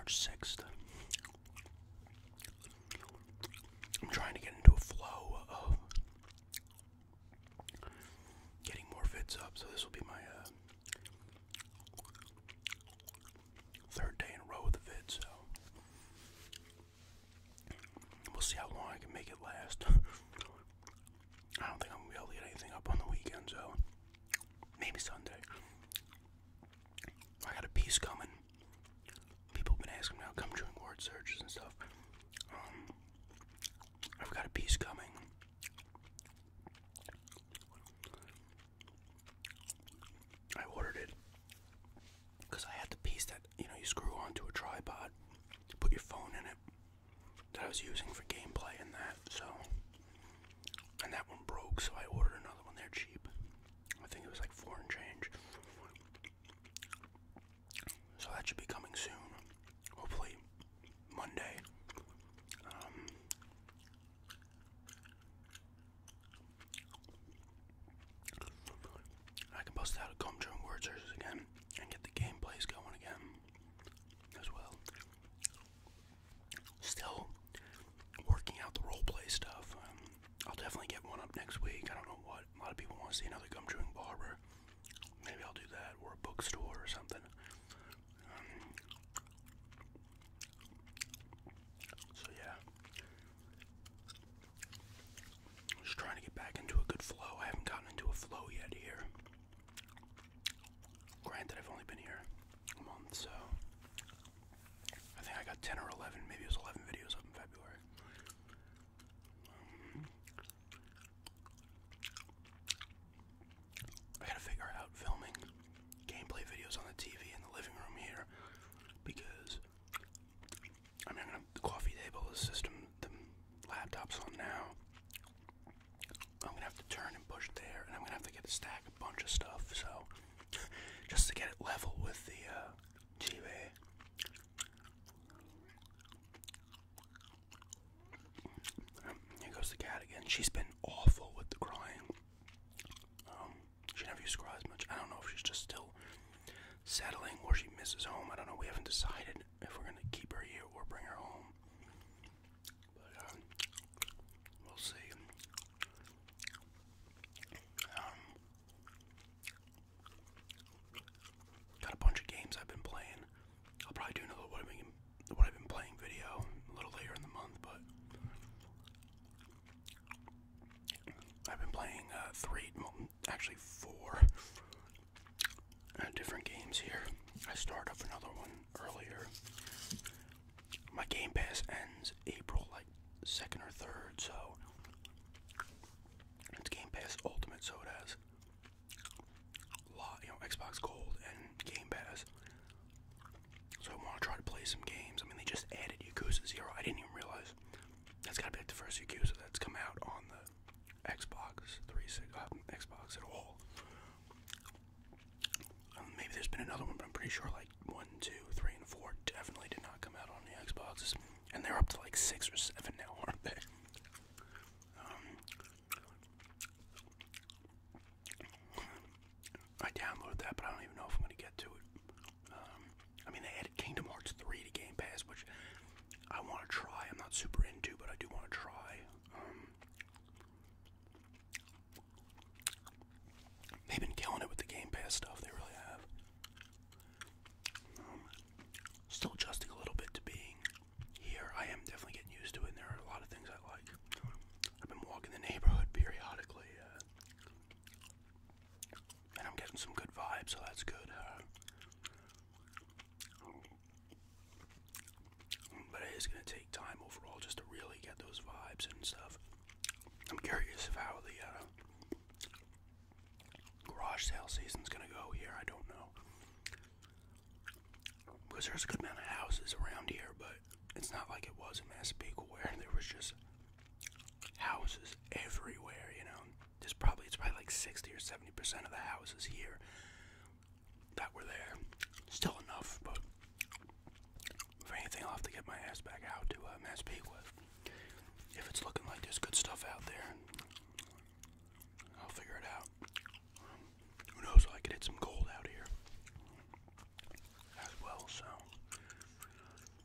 March 6th. I'm trying to get into a flow of getting more vids up, so this will be my third day in a row with the vid, so we'll see how long I can make it last. I don't think I'm gonna be able to get anything up on the weekend, so maybe Sunday. I got a piece coming. People have been asking me how come doing word searches and stuff. I've got a piece coming. I ordered it because I had the piece that, you screw onto a tripod, put your phone in it, that I was using for gameplay and that, so, and that one broke, so I ordered another one. They're cheap. I think it was like $4 and change. So that should be coming soon. Hopefully Monday. I can bust out a comb during word searches again and get the gameplays going again as well. Still working out the roleplay stuff. I'll definitely get one up next week. I don't know what. A lot of people want to see another gum chewing barber. Maybe I'll do that, or a bookstore or something. So yeah. I'm just trying to get back into a good flow. I haven't gotten into a flow yet here. Granted, I've only been here a month, so I think I got 10 or 11, maybe it was 11 videos up in February. I gotta figure out filming gameplay videos on the TV in the living room here, because I'm gonna have the coffee table, the system, the laptop's on now. I'm gonna have to turn and push there, and I'm gonna have to get a stack, a bunch of stuff, so just to get it level with the TV. Here goes the cat again. She's been awful with the crying. She never used to cry as much. I don't know if she's just still settling or she misses home. I don't know. We haven't decided if we're gonna keep her here or bring her home. But we'll see. Got a bunch of games I've been playing. I'll probably do another what I've been playing video a little later in the month, but I've been playing actually 4 different games here. I started up another one earlier. My Game Pass ends April 2nd or 3rd, so it's Game Pass Ultimate, so it has a lot, Xbox Gold and Game Pass. So I want to try to play some games. I mean, they just added Yakuza 0. I didn't even realize that's got to be like the first Yakuza that's come out on the Xbox 360, Xbox at all. Maybe there's been another one, but I'm pretty sure 1, 2, 3, and 4 definitely did not come out on the Xboxes, and they're up to 6 or 7 now, aren't they? I downloaded that, but I don't even know if I'm going to get to it. I mean, they added Kingdom Hearts 3 to Game Pass, which I want to try. I'm not super into, but I do want to try. They've been killing it with the Game Pass stuff, they really have. Still adjusting a little bit to being here. I am definitely getting used to it, and there are a lot of things I like. I've been walking the neighborhood periodically, and I'm getting some good vibes, so that's good. But it is going to take time overall just to really get those vibes and stuff. I'm curious of how the garage sale season's going to go here. I don't know. Because there's a good amount of houses around here, but it's not like it was in Massapequa where there was just houses everywhere, it's probably 60 or 70% of the houses here that were there. Still enough, but if anything, I'll have to get my ass back out to Massapequa. If it's looking like there's good stuff out there, I'll figure it out. Who knows, I could hit some gold out here as well, so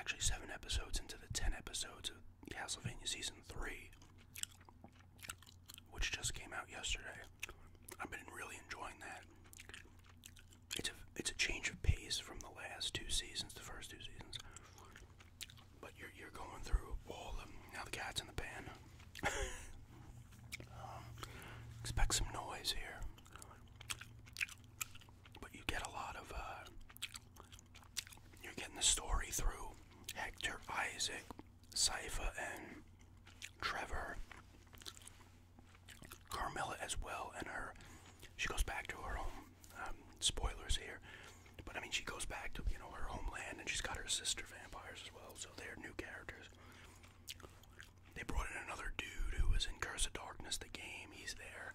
actually 7 episodes into the 10 episodes of Castlevania Season 3, which just came out yesterday. I've been really enjoying that. It's a change of pace from the last 2 seasons, the first 2 seasons. But you're going through all of them. Now the cat's in the pan. Expect some noise here. But you get a lot of, you're getting the story through Hector, Isaac, Sypha, and Trevor. Carmilla as well, and she goes back to her home. Spoilers here. But I mean, she goes back to, her homeland, and she's got her sister vampires as well, so they're new characters. They brought in another dude who was in Curse of Darkness, the game. He's there.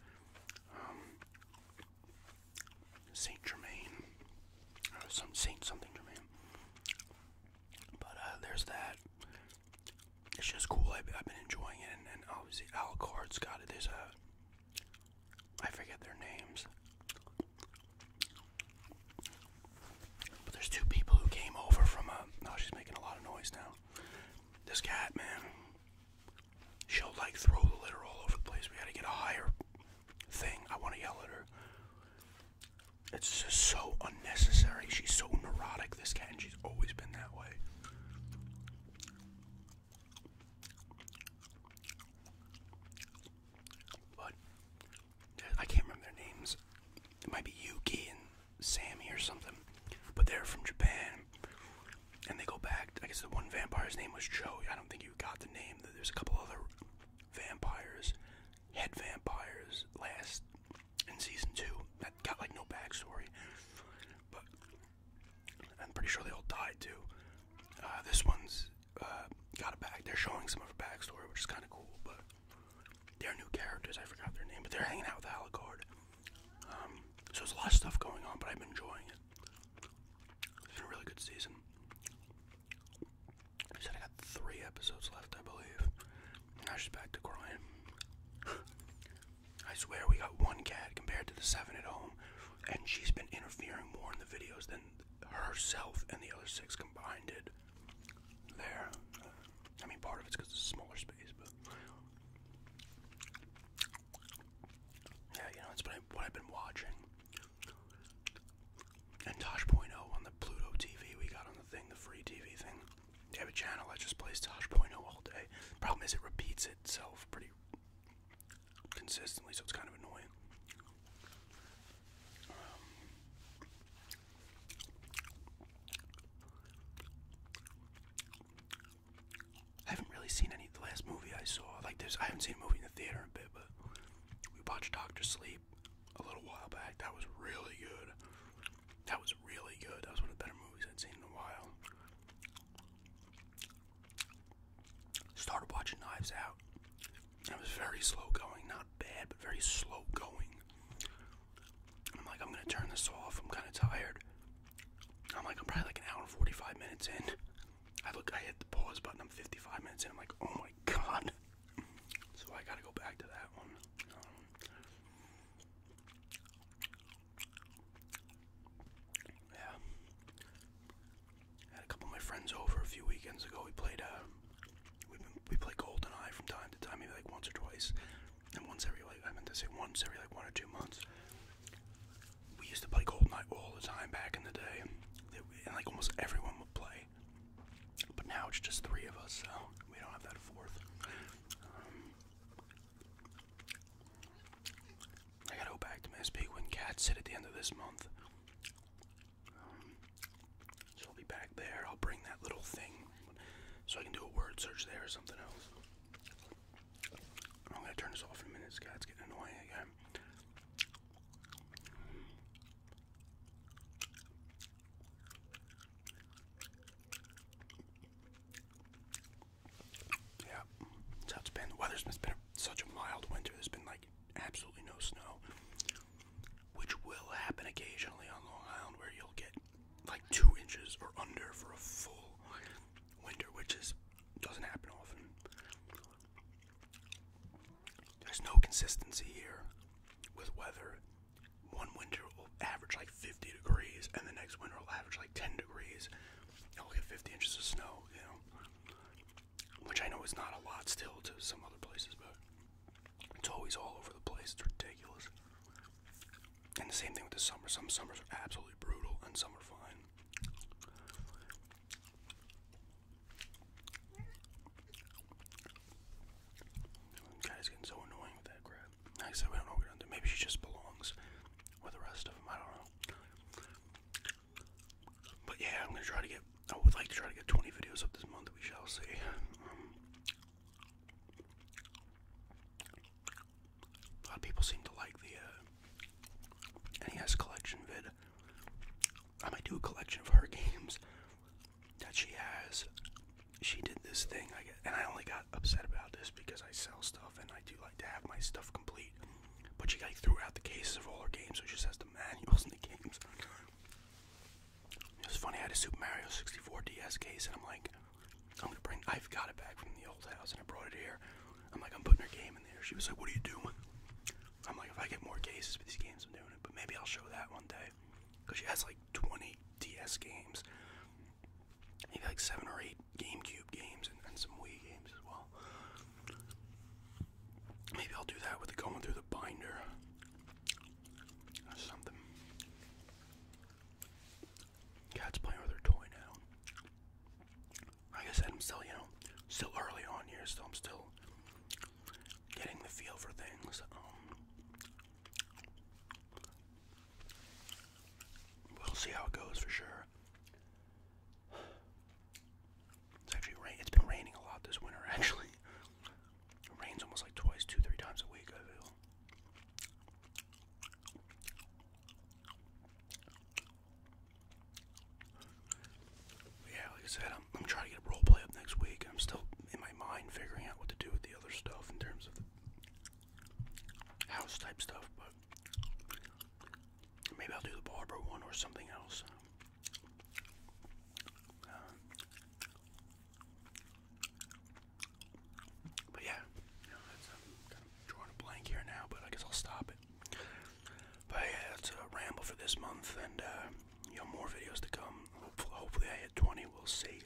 Saint Germain. Saint something Germain. But there's that. It's just cool. I've been enjoying it, and obviously Alucard's got it. There's I forget their names. But there's 2 people who came over from oh, she's making a lot of noise now. This cat, man. She'll like throw the litter all over the place. We gotta get a higher thing. I want to yell at her. It's just so unnecessary. She's so neurotic, this cat, and she's always been that way. But I can't remember their names. It might be Yuki and Sammy or something. But they're from Japan. And they go back, I guess the one vampire's name was Joe. I don't think you got the name. There's a couple other vampires, head vampires, last in season 2 that got like no backstory. But I'm pretty sure they all died too. This one's got a back. They're showing some of her backstory, which is kind of cool. But they're new characters. I forgot their name, but they're hanging out with Alucard. So there's a lot of stuff going on, but I've been enjoying it. It's been a really good season. I said I got 3 episodes left, I believe. Now she's back to crying. I swear we got 1 cat compared to the 7 at home, and she's been interfering more in the videos than herself and the other 6 combined did. There. I mean, part of it's because it's a smaller space, but yeah, it's what I've been watching. And Tosh.0 on the Pluto TV we got on the thing, the free TV thing. They have a channel that just plays Tosh.0 all day. Problem is it repeats itself pretty consistently, so it's kind of annoying. I haven't really seen any. The last movie I saw, I haven't seen a movie in the theater in a bit, but we watched Doctor Sleep a little while back. That was really good. That was really good. That was one of the better movies I'd seen in a while. Started watching Knives Out. It was very slow going. Not bad, but very slow going. I'm like, I'm gonna turn this off. I'm kind of tired. I'm probably like an hour and 45 minutes in. I hit the pause button. I'm 55 minutes in. I'm like, oh my god. So I gotta go back to that one. Yeah. I had a couple of my friends over a few weekends ago. We played we play GoldenEye from time to time, maybe like once or twice. And once every 1 or 2 months. We used to play GoldenEye all the time back in the day. And like almost everyone would play. But now it's just 3 of us, so we don't have that 4th. I gotta go back to Massapequa when cats sit at the end of this month. So I'll be back there. I'll bring that little thing so I can do a word search there or something else. I'm gonna turn this off in a minute. This cat's getting annoying again. Yeah, that's how it's been. The weather's been such a mild winter. There's been like absolutely no snow, which will happen occasionally on Long Island, where you'll get like 2 inches or under for a full winter, which doesn't happen often. There's no consistency here with weather. One winter will average like 50 degrees, and the next winter will average like 10 degrees, and we'll get 50 inches of snow, which I know is not a lot still to some other places, but it's always all over the place. It's ridiculous. And the same thing with the summer. Some summers are absolutely brutal, and some are fine. Guy's getting so annoying with that crap. Like I said, we don't know what we're gonna do. Maybe she just belongs with the rest of them. I don't know. But yeah, I'm gonna try to get. I would like to try to get 20 videos up this month. We shall see. A lot of people seem to like the NES collection vid. I might do a collection of her games that she has. She did this thing, and I only got upset about this because I sell stuff and I do like to have my stuff complete. But she like threw out the cases of all her games, so it just has the manuals and the games. It was funny. I had a Super Mario 64 DS case, and I'm like, I've got it back from the old house, and I brought it here. I'm like, I'm putting her game in there. She was like, what are you doing? I'm like, if I get more cases for these games, I'm doing it. But maybe I'll show that one day, because she has like 20 DS games, maybe like 7 or 8 GameCube games, and some Wii games as well. Maybe I'll do that with going through the binder or something. Cat's playing with her toy now. Like I said, I'm still, still early on here, so I'm still getting the feel for things. We'll see how it goes for sure. It's been raining a lot this winter, actually. It rains almost like 2-3 times a week, I feel. Yeah, like I said, I'm trying to get a roleplay up next week. I'm still in my mind figuring out what to do with the other stuff in terms of the house type stuff, but maybe I'll do the barber one or something else. But yeah, I'm kind of drawing a blank here now, but I guess I'll stop it. But yeah, that's a ramble for this month, and more videos to come. Hopefully I hit 20, we'll see.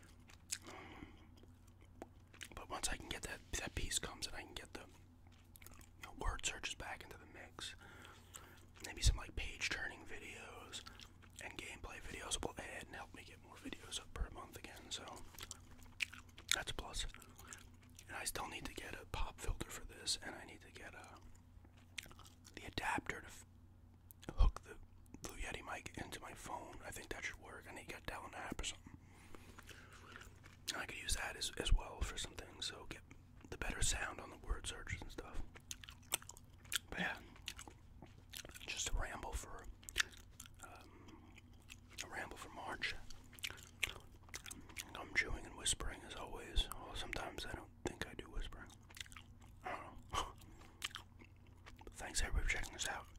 But once I can get that piece comes and I can get the word searches back into the mix, maybe some like page turning videos and gameplay videos will add and help me get more videos up per month again, so that's a plus. And I still need to get a pop filter for this, and I need to get the adapter to hook the Blue Yeti mic into my phone. I think that should work. I need to get down an app or something. And I could use that as well for some things, so get the better sound on the word searches and stuff. But yeah, just a ramble for March. I'm chewing and whispering as always. Well, sometimes I don't think I do whispering. I don't know. Thanks everybody for checking this out.